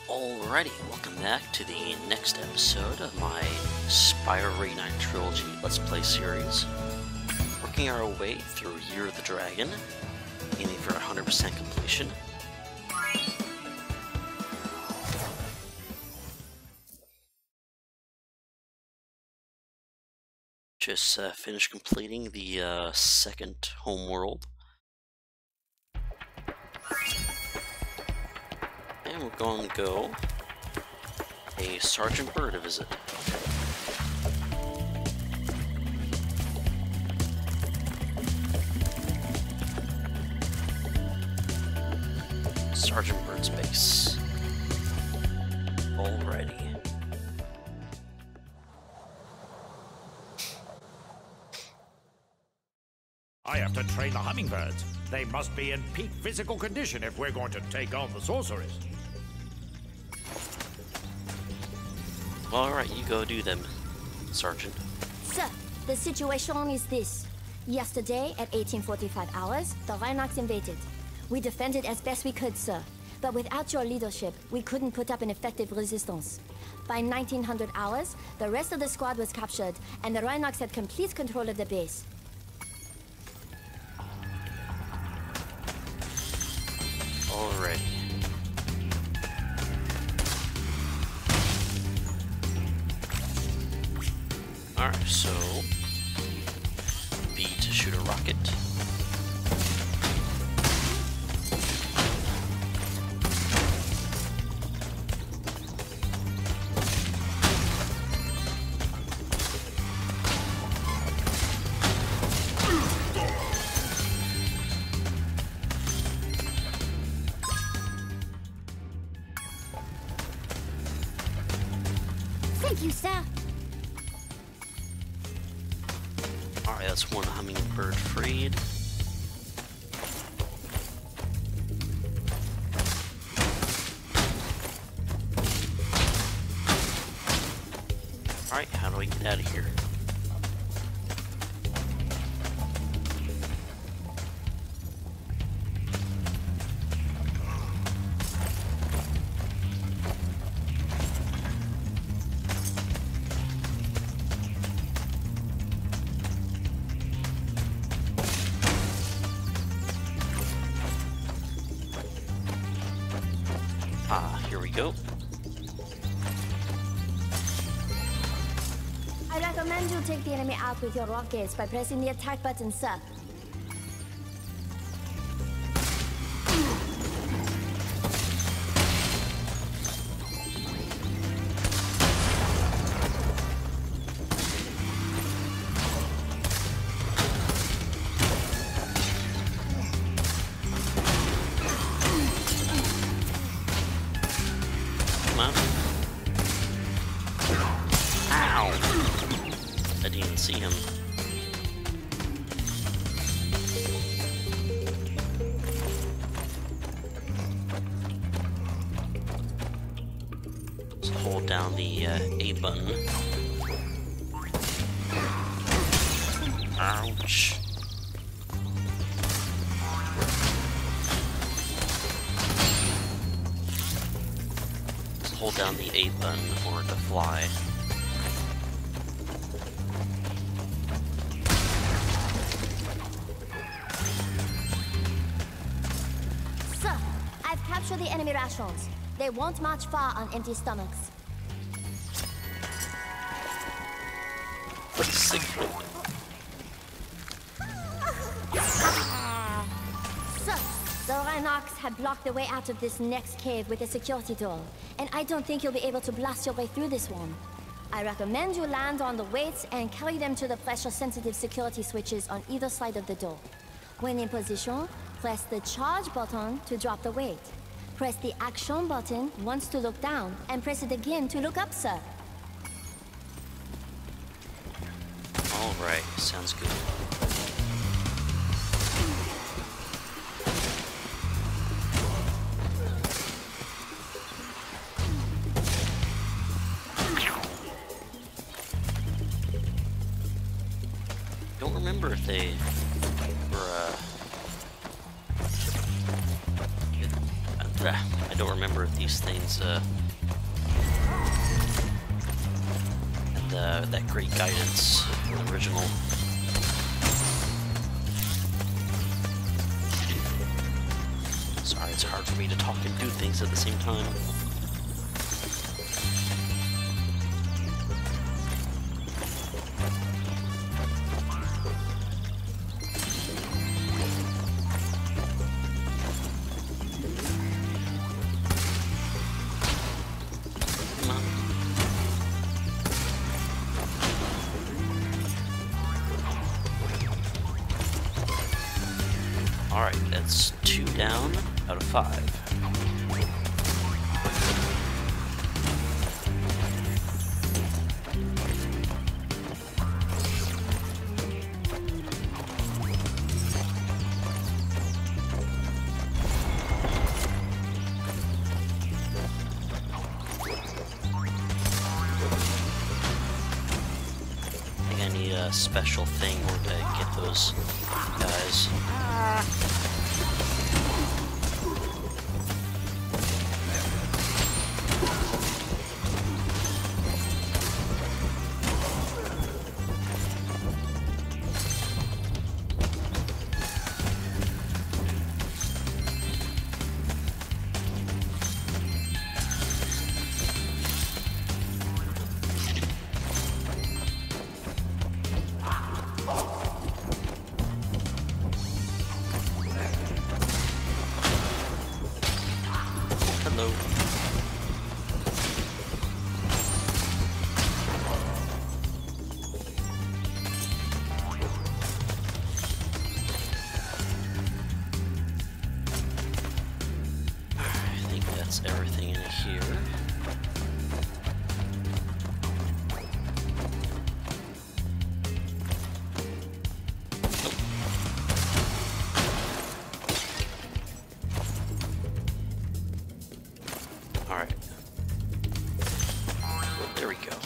Alrighty, welcome back to the next episode of my Spyro Reignited Trilogy Let's Play series. Working our way through Year of the Dragon, aiming for 100% completion. Just finished completing the second homeworld. And we're going to go pay Sgt Byrd a visit. Sgt Byrd's base. Alrighty. I have to train the hummingbirds. They must be in peak physical condition if we're going to take on the sorceress. Alright, you go do them, Sergeant. Sir, the situation is this. Yesterday, at 1845 hours, the Rhinox invaded. We defended as best we could, sir. But without your leadership, we couldn't put up an effective resistance. By 1900 hours, the rest of the squad was captured, and the Rhinox had complete control of the base. Alrighty. Alright, so B to shoot a rocket. Thank you, sir. Alright, that's one hummingbird freed. Alright, how do we get out of here? Here we go. I recommend you take the enemy out with your rockets by pressing the attack button, sir. Ow! I didn't even see him. Just hold down the A button. Ouch. Hold down the A button or to fly. Sir, I've captured the enemy rations. They won't march far on empty stomachs. What's sick? Sir, the Rhinox had blocked the way out of this next cave with a security door, and I don't think you'll be able to blast your way through this one. I recommend you land on the weights and carry them to the pressure-sensitive security switches on either side of the door. When in position, press the charge button to drop the weight. Press the action button once to look down, and press it again to look up, sir. Alright, sounds good. Don't remember if they were I don't remember if these things, had that great guidance in the original. Sorry, it's hard for me to talk and do things at the same time. Alright, that's 2 down out of 5. I think I need a special thing where to get those guys. Hello. I think that's everything in here. Alright. There we go.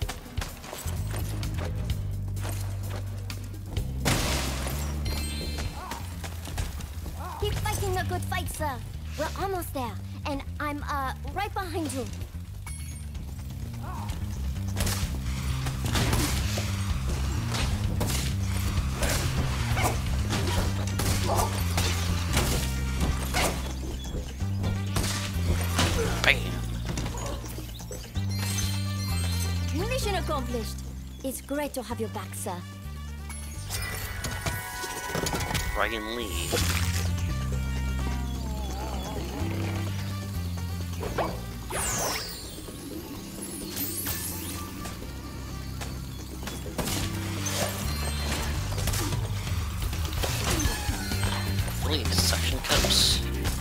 Keep fighting the good fight, sir. We're almost there, and I'm, right behind you. Bam! Mission accomplished. It's great to have you back, sir. Dragon Lee. Really, suction cups.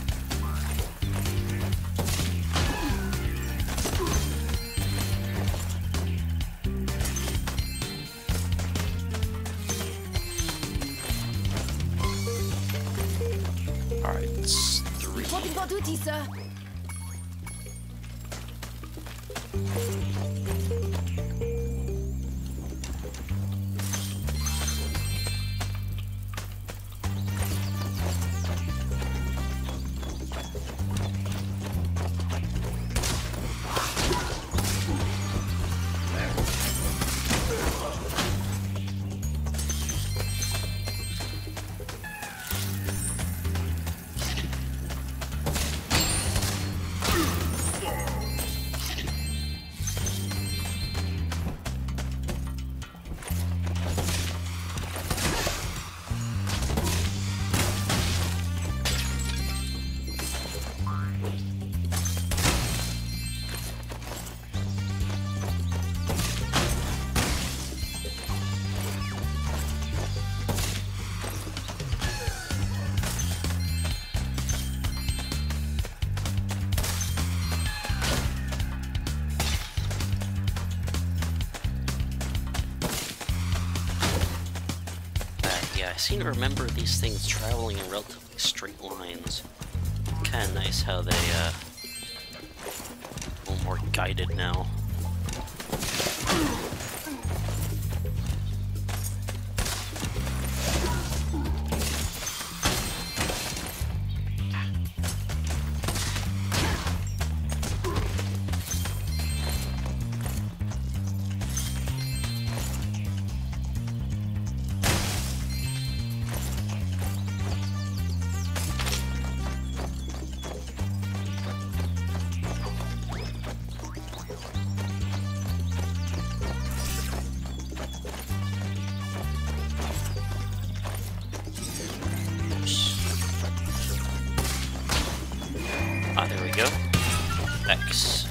Alright, it's 3. Reporting for duty, sir. Yeah, I seem to remember these things traveling in relatively straight lines. Kinda nice how they, a little more guided now. Ah, there we go. X.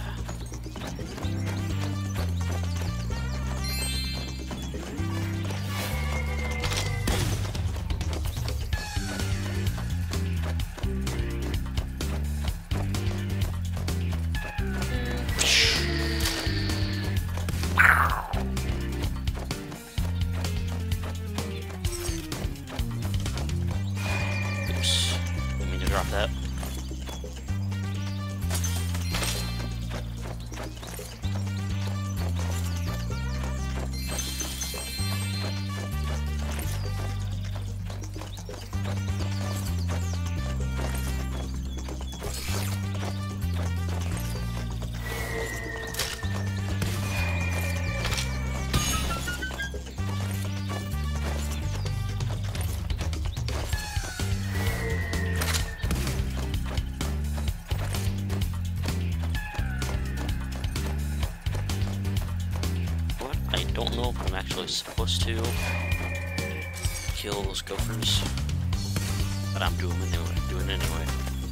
Oops. Didn't mean to drop that. I don't know if I'm actually supposed to kill those gophers, but I'm doing it anyway.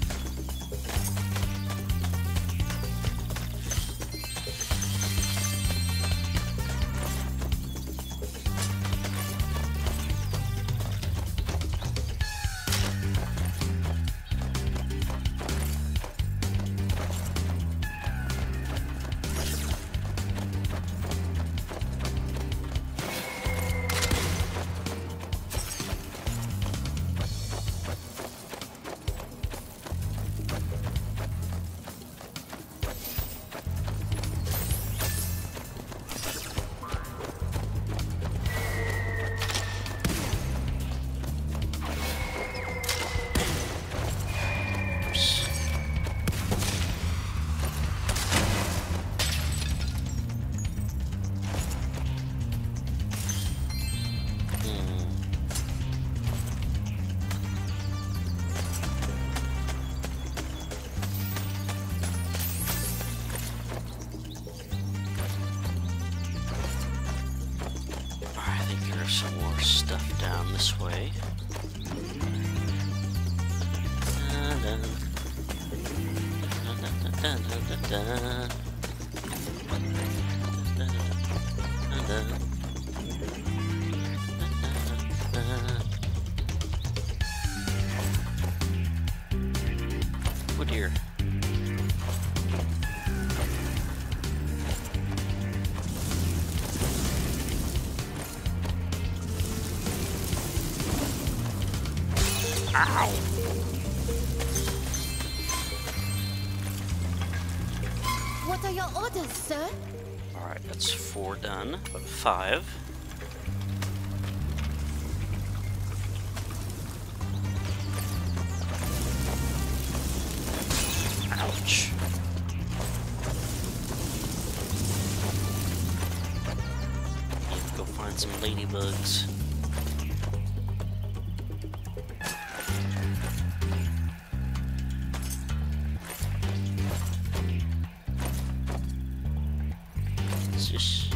Some more stuff down this way. Oh dear. Ow. What are your orders, sir? Alright, that's 4 done, but 5. Ouch. Need to go find some ladybugs. Just...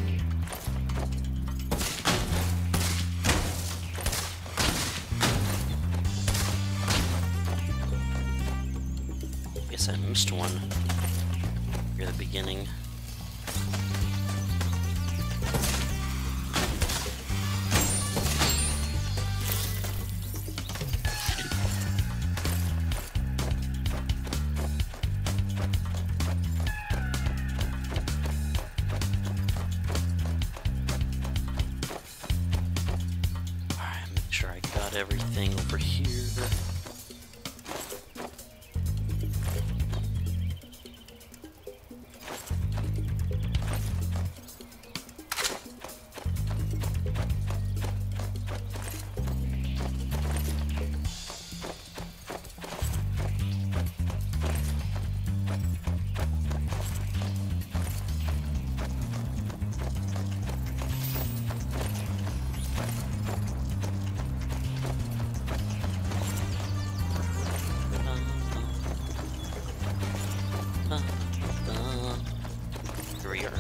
guess I missed one near the beginning. Everything over here. Here we are.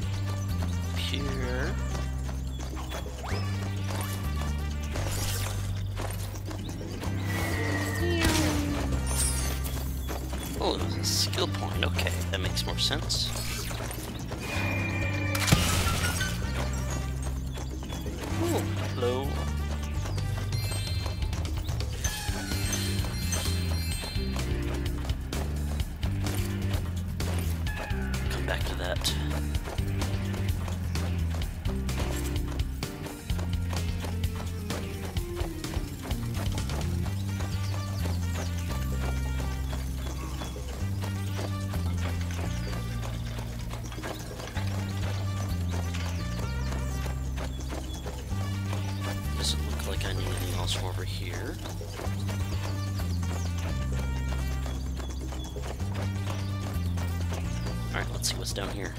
Here. Oh, Skill point, okay, that makes more sense. Ooh, hello. Come back to that. Doesn't look like I need anything else from over here. Alright, let's see what's down here.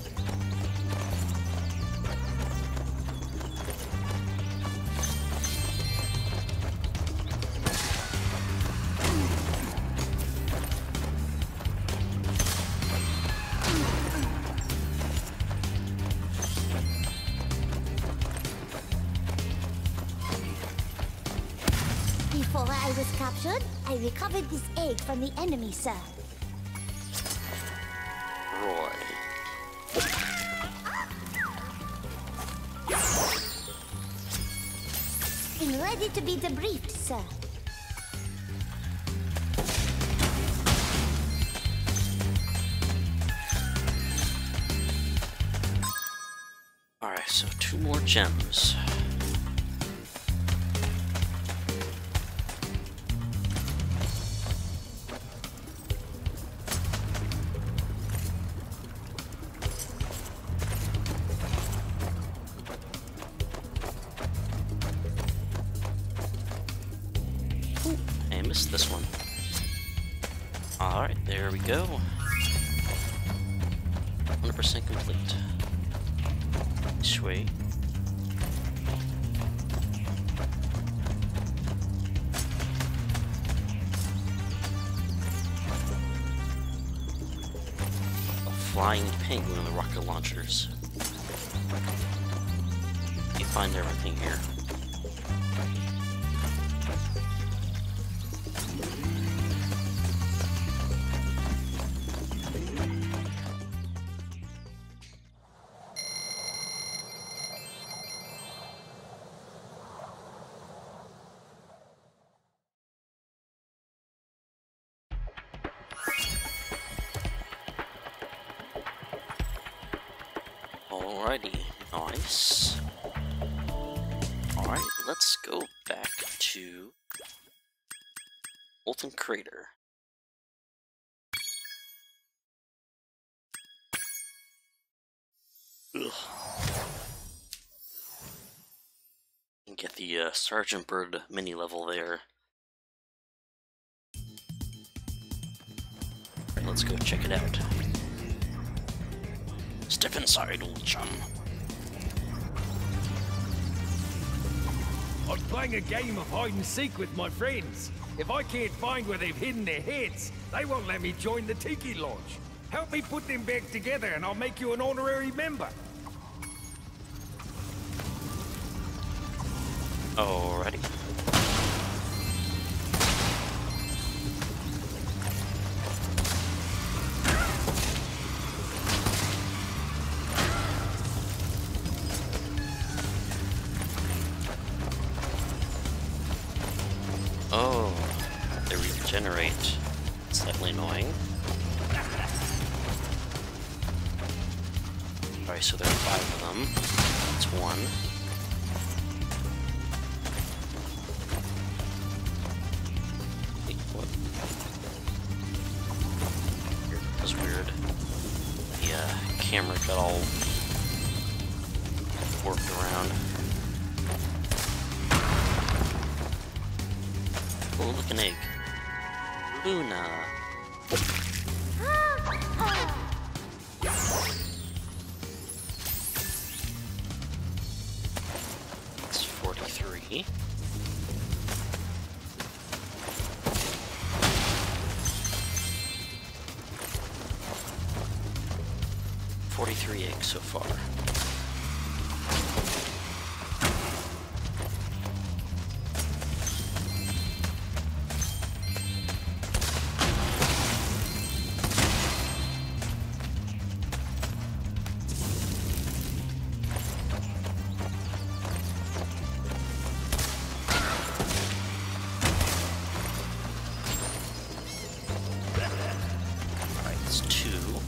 Before I was captured, I recovered this egg from the enemy, sir. Roy. I'm ready to be debriefed, sir. Alright, so 2 more gems. Ooh, I missed this one. Alright, there we go. 100% complete. Sweet. A flying penguin in the rocket launchers. You find everything here. Alrighty, nice. Alright, let's go back to Molten Crater. Ugh. And get the Sgt Byrd mini level there. Alright, let's go check it out. Step inside, old chum. I'm playing a game of hide and seek with my friends. If I can't find where they've hidden their heads, they won't let me join the Tiki Lodge. Help me put them back together and I'll make you an honorary member. Alrighty. Oh, they regenerate. It's definitely annoying. Alright, so there are 5 of them. That's 1. Wait, what? That was weird. The camera got all warped around. Oh, look, an egg. Luna. It's 43. Eggs so far. That's 2.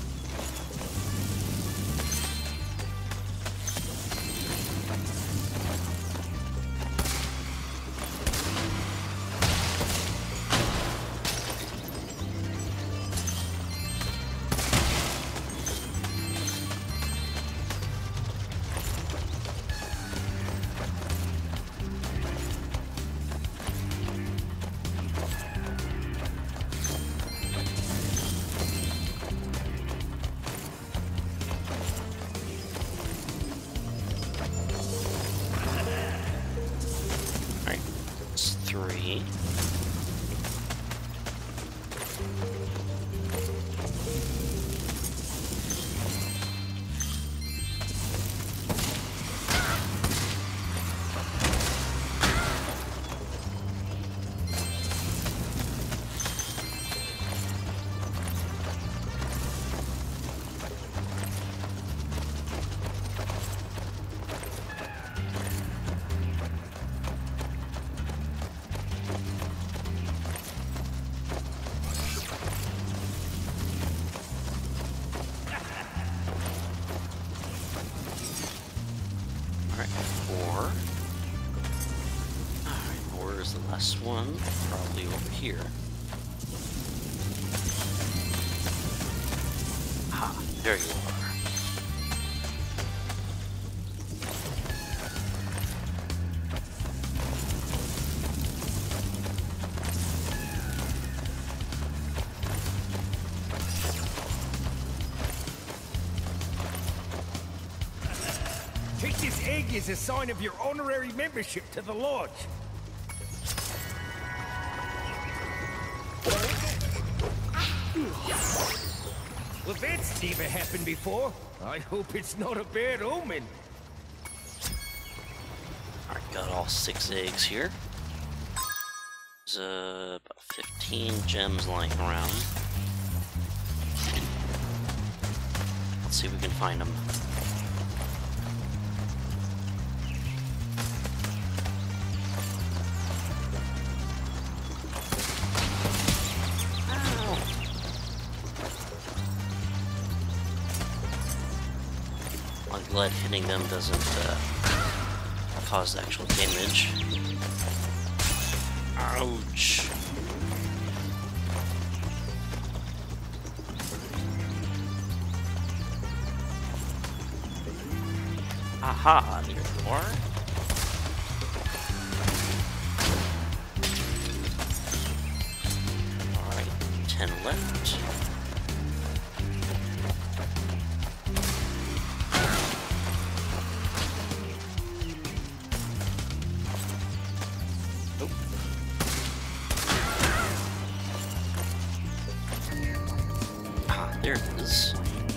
Alright, that's 3. Alright, 4. Alright, where's the last one? Probably over here. Ah, there you are. Take this egg as a sign of your honorary membership to the lodge. Well, that's never happened before. I hope it's not a bad omen. Alright, got all 6 eggs here. There's about 15 gems lying around. Let's see if we can find them. I'm glad hitting them doesn't cause actual damage. Ouch! Aha, there you are. Alright, 10 left. There it is.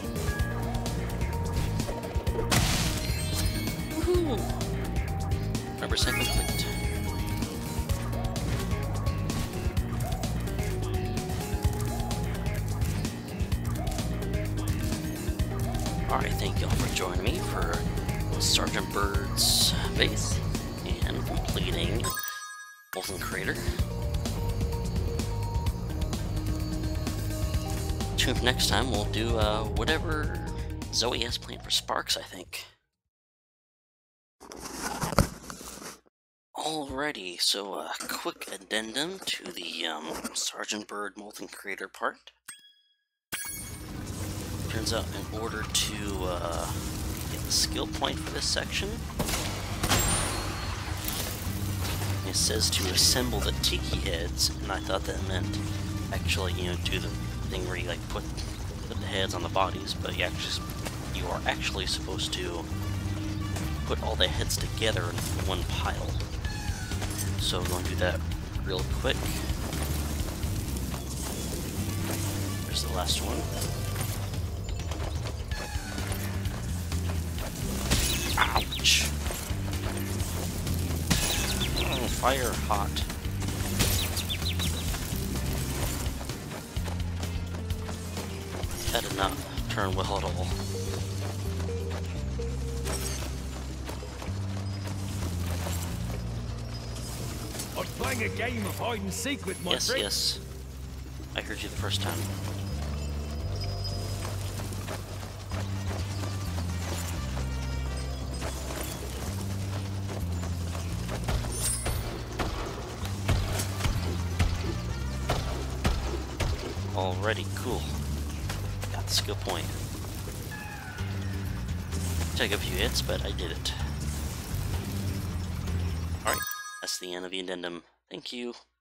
Woohoo! 100% complete. Alright, thank you all for joining me for Sgt Byrd's base and completing Molten Crater. Tune in for next time. We'll do whatever Zoe has planned for Sparks, I think. Alrighty, so a quick addendum to the Sgt Byrd Molten Crater part. Turns out in order to get the skill point for this section, it says to assemble the tiki heads, and I thought that meant actually, you know, do the thing where you like put the heads on the bodies, but you are actually supposed to put all the heads together in one pile. So we're going to do that real quick. There's the last one. Ouch! Oh, fire hot. That did not turn well at all. I'm playing a game of hide and seek with my friends. Yes. I heard you the first time. Alrighty, cool. Got the skill point. Took a few hits, but I did it. Alright, that's the end of the addendum. Thank you.